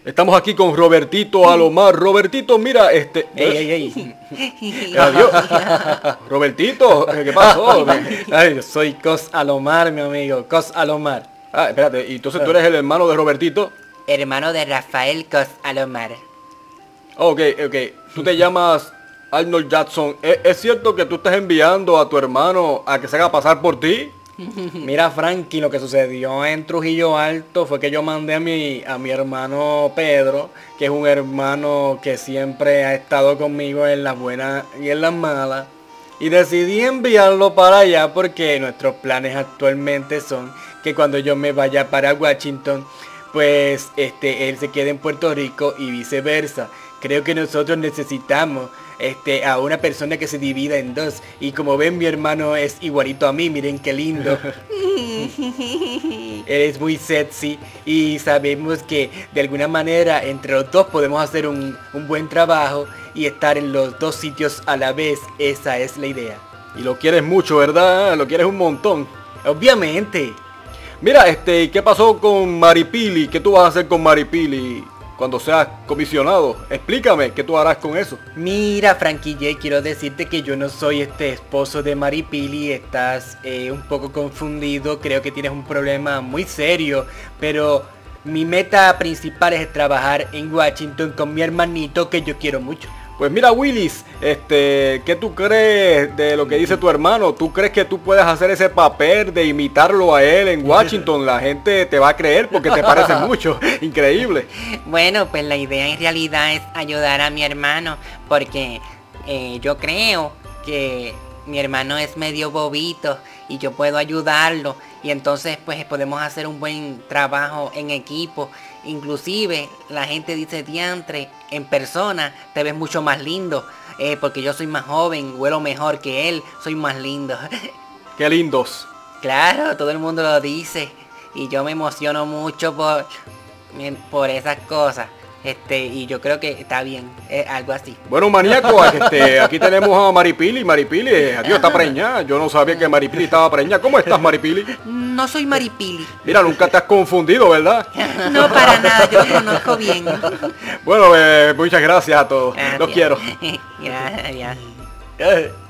Estamos aquí con Robertito Alomar. Robertito, mira, Ey. Adiós. Robertito, ¿qué pasó? Ay, yo soy Cos Alomar, mi amigo, Cos Alomar. Ah, espérate, y entonces tú eres el hermano de Robertito. Hermano de Rafael Cos Alomar. Ok. Tú te llamas Arnold Jackson. ¿Es cierto que tú estás enviando a tu hermano a que se haga pasar por ti? Mira, Frankie, lo que sucedió en Trujillo Alto fue que yo mandé a mi hermano Pedro, que es un hermano que siempre ha estado conmigo en las buenas y en las malas, y decidí enviarlo para allá porque nuestros planes actualmente son que cuando yo me vaya para Washington, pues él se quede en Puerto Rico y viceversa. Creo que nosotros necesitamos a una persona que se divida en dos. Y como ven, mi hermano es igualito a mí, miren qué lindo. Él es muy sexy y sabemos que de alguna manera entre los dos podemos hacer un buen trabajo y estar en los dos sitios a la vez. Esa es la idea. Y lo quieres mucho, ¿verdad? Lo quieres un montón. Obviamente. Mira, ¿qué pasó con Maripili? ¿Qué tú vas a hacer con Maripili cuando seas comisionado? Explícame, ¿qué tú harás con eso? Mira, Frankie J, quiero decirte que yo no soy esposo de Maripili. Estás un poco confundido, creo que tienes un problema muy serio, pero mi meta principal es trabajar en Washington con mi hermanito que yo quiero mucho. Pues mira, Willis, ¿qué tú crees de lo que dice tu hermano? ¿Tú crees que tú puedes hacer ese papel de imitarlo a él en Washington? La gente te va a creer porque te parece mucho. Increíble. Bueno, pues la idea en realidad es ayudar a mi hermano, porque yo creo que mi hermano es medio bobito y yo puedo ayudarlo, y entonces pues podemos hacer un buen trabajo en equipo. Inclusive la gente dice: diantre, en persona te ves mucho más lindo, porque yo soy más joven, huelo mejor que él, soy más lindo. Qué lindos. Claro, todo el mundo lo dice y yo me emociono mucho por esas cosas. Y yo creo que está bien, algo así. Bueno, maníaco, aquí tenemos a Maripili. Maripili, adiós, está preñada. Yo no sabía que Maripili estaba preñada. ¿Cómo estás, Maripili? No soy Maripili. Mira, nunca te has confundido, ¿verdad? No, para nada, yo lo conozco bien. Bueno, muchas gracias a todos. Los quiero. Gracias.